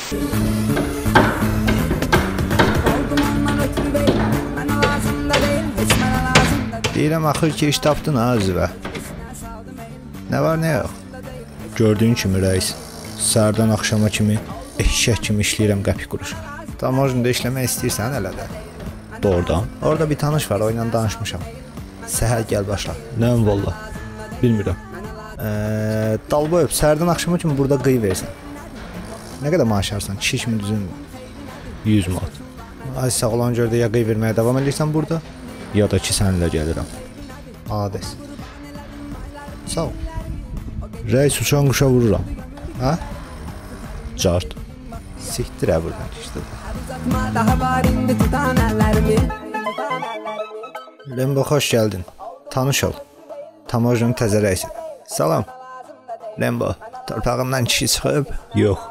Deyirəm, axır ki, iş tapdın ha Züvə. Nə var, nə yox? Gördüyün kimi, rəis, səhərdən axşama kimi, eşşək kimi işləyirəm qəpik quruşa. Tamojnada işləmək istəyirsən hələ də? Doğrudan. Orada bir tanış var, o ilə danışmışam. Səhər gəl başla. Nəyəm valla? Bilmirəm. Dalboyub, səhərdən axşama kimi burada qıy versən. Nə qədər maaş alırsan? Kişi kimi düzün 100 manat. Ay sağ olan gördə ya qıy verməyə davam edirsən burada, ya da ki səninlə gəlirəm. Ades. Sağ ol. Rəis uçan quşa vururam. Hə? Cart. Sikdirə buradan işte. Lembo, xoş gəldin. Tanış ol. Tamojnun təzə rəisi. Salam. Lembo, torpağımdan kişi çıxıb? Yox.